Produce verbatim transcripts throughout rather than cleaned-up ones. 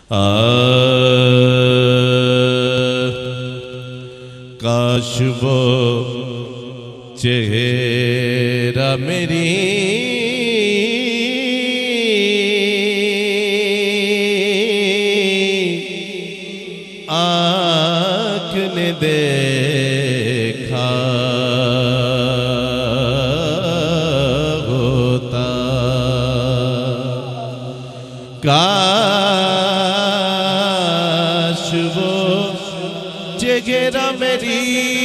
کاش وہ چہرہ میری آنکھ نے دیکھا ہوتا کاش وہ چہرہ میری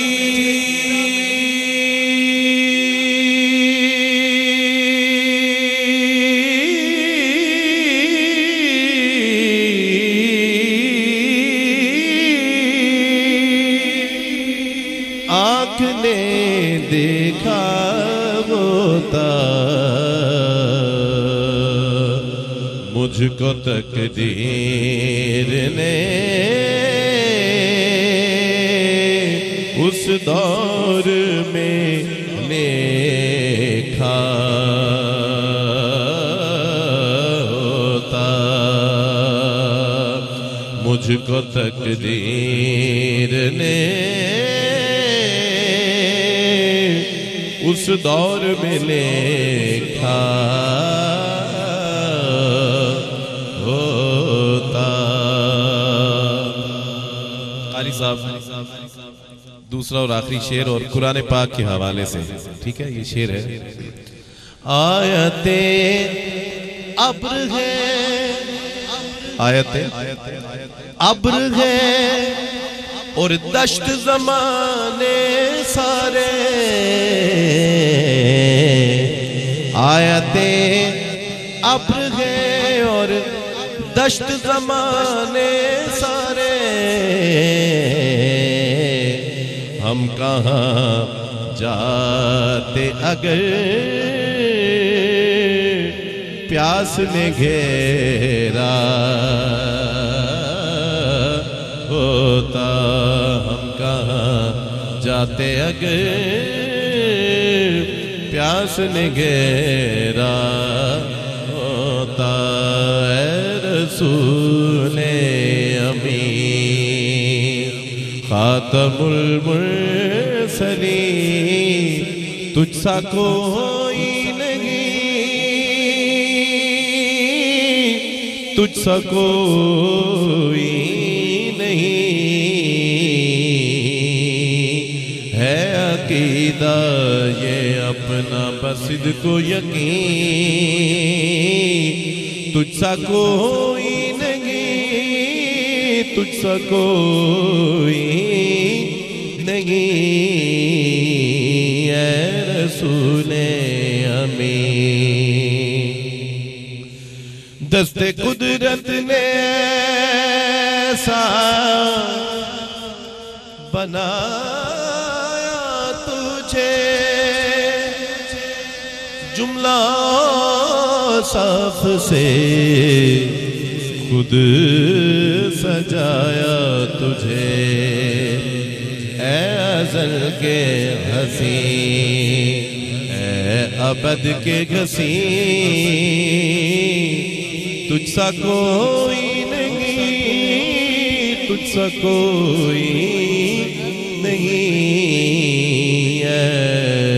آنکھ نے دیکھا ہوتا مجھ کو تقدیر نے اس دور میں لکھا ہوتا مجھ کو تقدیر نے اس دور میں لکھا ہوتا۔ قاری صاحب دوسرا اور آخری شعر اور قرآن پاک کے حوالے سے، ٹھیک ہے، یہ شعر ہے۔ آیتیں ابر ہے، آیتیں ابر ہے اور دشت زمانے سارے، آیتیں ابر ہے اور دشت زمانے سارے، ہم کہاں جاتے اگر پیاس نے گھیرا ہوتا، ہم کہاں جاتے اگر پیاس نے گھیرا ہوتا۔ اے رسول امین خاتم المرسلین، تجھ سا کوئی نہیں، تجھ سا کوئی نہیں ہے عقیدہ یہ اپنا بصد کو یقین، تجھ سا کوئی نہیں، تجھ سا کوئی نہیں اے رسول امین۔ دست قدرت نے ایسا بنایا تجھے، جملہ صاف سے خود سجایا تجھے، اے ازل کے حسین، اے ابد کے گھسین، تجھ سا کوئی نہیں، تجھ سا کوئی نہیں اے